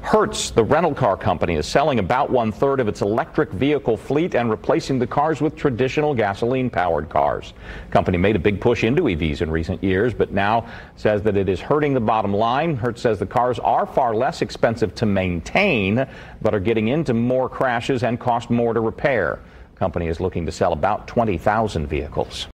Hertz, the rental car company, is selling about 1/3 of its electric vehicle fleet and replacing the cars with traditional gasoline-powered cars. The company made a big push into EVs in recent years, but now says that it is hurting the bottom line. Hertz says the cars are far less expensive to maintain, but are getting into more crashes and cost more to repair. The company is looking to sell about 20,000 vehicles.